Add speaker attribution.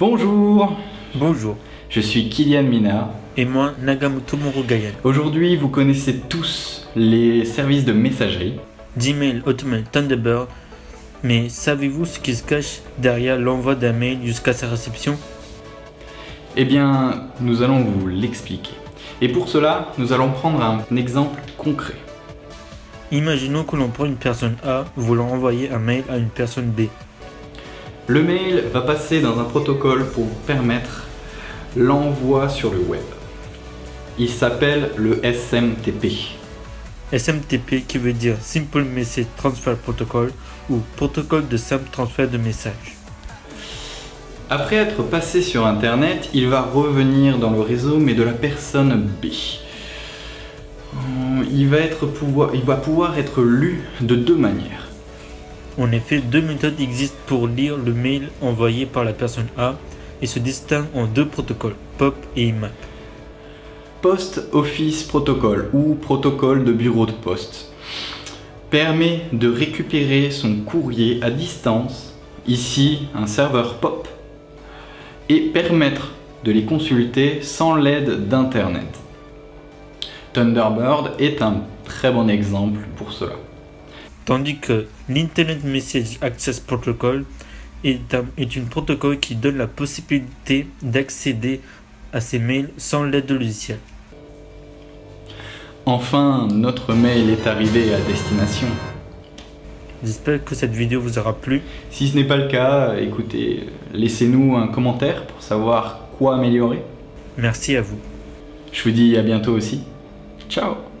Speaker 1: Bonjour,
Speaker 2: Bonjour,
Speaker 1: je suis Kylian Mina.
Speaker 2: et moi Nagamoto Murugayan.
Speaker 1: Aujourd'hui, vous connaissez tous les services de messagerie.
Speaker 2: Gmail, Hotmail, Thunderbird. Mais savez-vous ce qui se cache derrière l'envoi d'un mail jusqu'à sa réception?
Speaker 1: Eh bien, nous allons vous l'expliquer. Et pour cela, nous allons prendre un exemple concret.
Speaker 2: Imaginons que l'on prend une personne A voulant envoyer un mail à une personne B.
Speaker 1: Le mail va passer dans un protocole pour permettre l'envoi sur le web. Il s'appelle le SMTP.
Speaker 2: SMTP qui veut dire Simple Message Transfer Protocol ou protocole de simple transfert de messages.
Speaker 1: Après être passé sur Internet, il va revenir dans le réseau mais de la personne B. Il va pouvoir être lu de deux manières.
Speaker 2: En effet, deux méthodes existent pour lire le mail envoyé par la personne A et se distinguent en deux protocoles, POP et IMAP.
Speaker 1: Post Office Protocol ou protocole de bureau de poste permet de récupérer son courrier à distance, ici un serveur POP, et permettre de les consulter sans l'aide d'Internet. Thunderbird est un très bon exemple pour cela.
Speaker 2: Tandis que l'Internet Message Access Protocol est une protocole qui donne la possibilité d'accéder à ces mails sans l'aide de logiciel.
Speaker 1: Enfin, notre mail est arrivé à destination.
Speaker 2: J'espère que cette vidéo vous aura plu.
Speaker 1: Si ce n'est pas le cas, écoutez, laissez-nous un commentaire pour savoir quoi améliorer.
Speaker 2: Merci à vous.
Speaker 1: Je vous dis à bientôt aussi. Ciao!